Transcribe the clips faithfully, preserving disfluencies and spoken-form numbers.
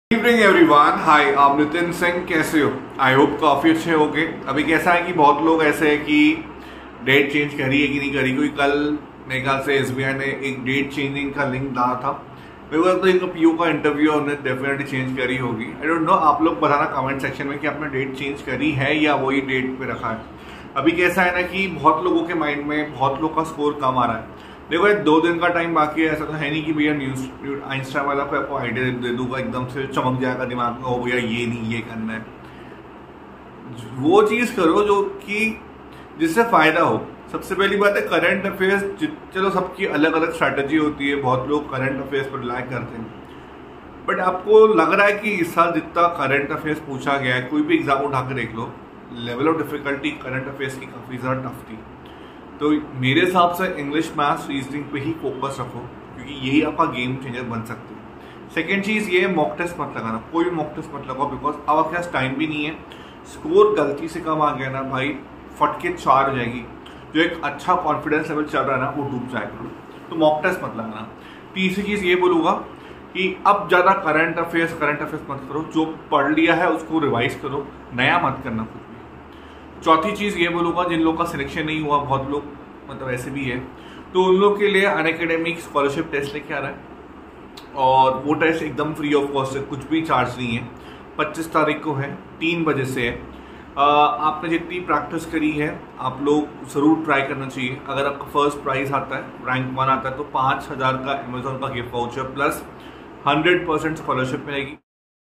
Evening everyone, हाय आप नितिन सिंह, कैसे हो? आई होप काफ़ी अच्छे होंगे। अभी कैसा है कि बहुत लोग ऐसे हैं कि डेट चेंज करी है कि नहीं करी, क्योंकि कल मेरे ख्याल से एसबीआई ने एक डेट चेंजिंग का लिंक डाला था। मेरे को तो इनका पीओ का इंटरव्यू है, उन्होंने डेफिनेटली चेंज करी होगी। आई डोंट नो, आप लोग बताना कमेंट सेक्शन में कि आपने डेट चेंज करी है या वही डेट पे रखा है। अभी कैसा है ना कि बहुत लोगों के माइंड में बहुत लोग का स्कोर कम आ रहा है। देखो, दो दिन का टाइम बाकी है, ऐसा तो है नहीं कि भैया न्यूज आइंस्टा वाला को आपको आइडिया दे दूंगा, एकदम से चमक जाएगा दिमाग में, हो भैया ये नहीं ये करना है। वो चीज करो जो कि जिससे फायदा हो। सबसे पहली बात है करंट अफेयर्स। चलो, सबकी अलग अलग स्ट्रैटेजी होती है, बहुत लोग करंट अफेयर्स पर रिलाई करते हैं, बट आपको लग रहा है कि इस साल जितना करंट अफेयर्स पूछा गया है, कोई भी एग्जाम उठा के देख लो, level of difficulty current affairs की काफी ज्यादा टफ थी। तो मेरे हिसाब से इंग्लिश, मैथ्स, रीजनिंग पे ही फोकस रखो, क्योंकि यही आपका गेम चेंजर बन सकते हैं। सेकेंड चीज़ ये, मॉक टेस्ट मत लगाना, कोई भी मॉक टेस्ट मत लगाओ, बिकॉज अब आपके पास टाइम भी नहीं है। स्कोर गलती से कम आ गया ना भाई, फट के चार हो जाएगी, जो एक अच्छा कॉन्फिडेंस लेवल चल रहा है ना वो डूब जाएगा। तो मॉक टेस्ट मत लगाना। तीसरी चीज़ ये बोलूँगा कि अब ज़्यादा करंट अफेयर्स करंट अफेयर्स मत करो, जो पढ़ लिया है उसको रिवाइज करो, नया मत करना कुछ भी। चौथी चीज़ ये बोलूँगा, जिन लोगों का सिलेक्शन नहीं हुआ, बहुत लोग मतलब ऐसे भी है, तो उन लोग के लिए अनएकेडमिक स्कॉलरशिप टेस्ट लेके आ रहा है, और वो टेस्ट एकदम फ्री ऑफ कॉस्ट है, कुछ भी चार्ज नहीं है। पच्चीस तारीख को है, तीन बजे से है। आ, आपने जितनी प्रैक्टिस करी है आप लोग ज़रूर ट्राई करना चाहिए। अगर आपका फर्स्ट प्राइज आता है, रैंक वन आता है, तो पाँच हज़ार का अमेजोन का gift voucher plus hundred percent scholarship मिलेगी।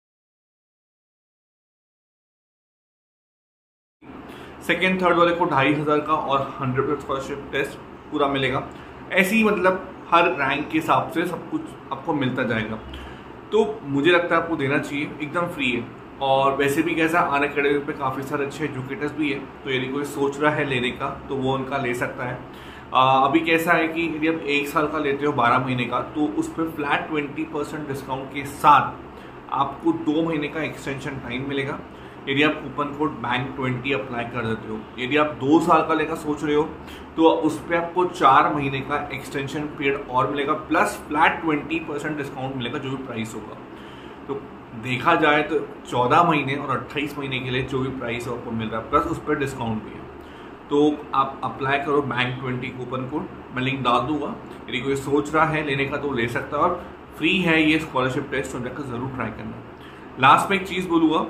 सेकेंड थर्ड वाले को ढाई हज़ार का और हंड्रेड परसेंट स्कॉलरशिप टेस्ट पूरा मिलेगा। ऐसे ही मतलब हर रैंक के हिसाब से सब कुछ आपको मिलता जाएगा। तो मुझे लगता है आपको देना चाहिए, एकदम फ्री है। और वैसे भी कैसा, अनअकैडमी पे काफ़ी सारे अच्छे एजुकेटर्स भी है, तो यदि कोई सोच रहा है लेने का तो वो उनका ले सकता है। आ, अभी कैसा है कि यदि आप एक साल का लेते हो बारह महीने का, तो उस पर फ्लैट ट्वेंटी परसेंट डिस्काउंट के साथ आपको दो महीने का एक्सटेंशन टाइम मिलेगा, यदि आप coupon code bank twenty apply कर देते हो। यदि आप दो साल का लेकर सोच रहे हो तो उस पर आपको चार महीने का एक्सटेंशन पीरियड और मिलेगा, plus flat twenty percent discount मिलेगा जो भी प्राइस होगा। तो देखा जाए तो चौदह महीने और अट्ठाईस महीने के लिए जो भी प्राइस आपको मिल रहा है, प्लस उस पर डिस्काउंट भी है। तो आप अप्लाई करो बैंक ट्वेंटी कूपन कोड, मैं लिंक डाल दूंगा। यदि कोई सोच रहा है लेने का तो ले सकता है, और फ्री है ये स्कॉलरशिप टेस्ट, तो जाकर ज़रूर ट्राई करना। लास्ट में एक चीज़ बोलूँगा,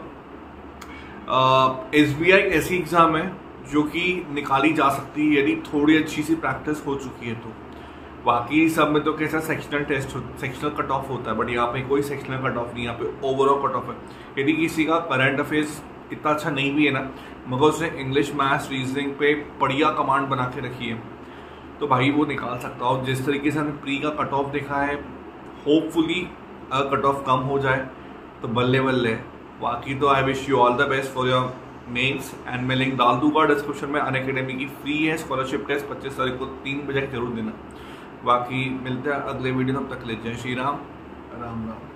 एस बी आई ऐसी एग्ज़ाम है जो कि निकाली जा सकती है यदि थोड़ी अच्छी सी प्रैक्टिस हो चुकी है तो। बाकी सब में तो कैसा sectional test sectional cut off होता है, बट यहाँ पे कोई सेक्शनल कट ऑफ नहीं, यहाँ पे ओवरऑल कट ऑफ है। यदि किसी का करंट अफेयर्स इतना अच्छा नहीं भी है ना, मगर उसने इंग्लिश, मैथ्स, रीजनिंग पे बढ़िया कमांड बना के रखी है, तो भाई वो निकाल सकता हो। जिस तरीके से हमने प्री का कट ऑफ देखा है, होपफुली अगर कट ऑफ कम हो जाए तो बल्ले बल्ले। बाकी तो I wish you all the best for your mains, and मैं लिंक डाल दूंगा डिस्क्रिप्शन में। अनअकैडमी की फ्री है स्कॉलरशिप टेस्ट, पच्चीस तारीख को तीन बजे जरूर देना। बाकी मिलते हैं अगले वीडियो, तब तक ले जाए श्री राम राम राम।